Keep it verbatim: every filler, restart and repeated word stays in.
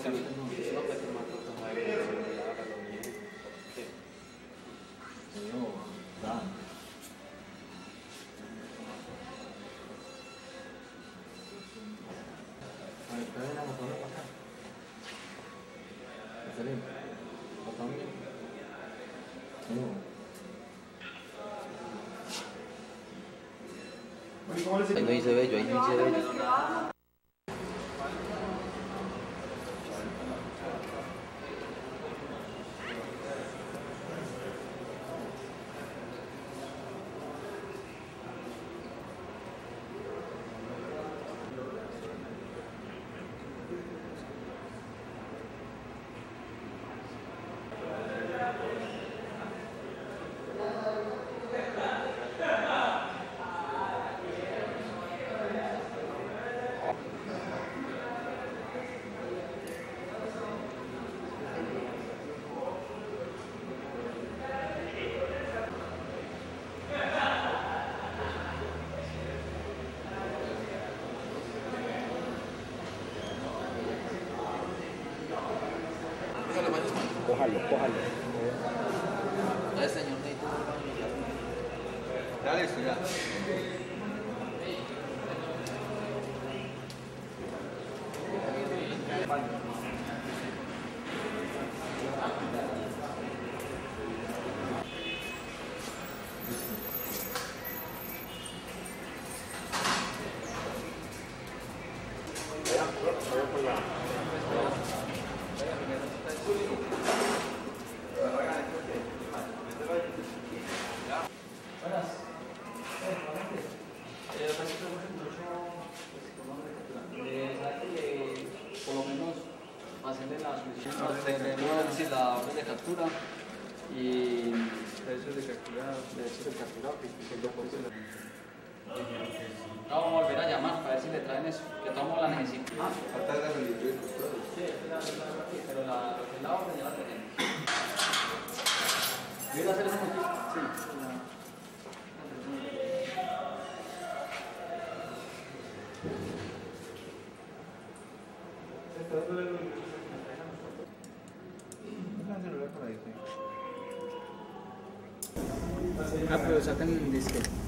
solo para tomar fotos ahí, hágalo bien. Sí. Señor, da. Vale, trae la botona para acá. Excelente. Botón bien. Señor. Ahí no dice bello, ahí no dice bello. Cójalo, cójalo. Ya, señor, necesito. Dale, eso ya. Por lo menos hacerle la solicitud, la orden de captura y derechos de captura, derechos de captura, no, vamos a volver a llamar para ver si le traen eso, que tomo la necesito. Ah, Falta la solicitud. sí, pero la, la orden ya la tenemos. ¿Voy a hacer eso aquí? Sí. Ah, pero sacan el disquete.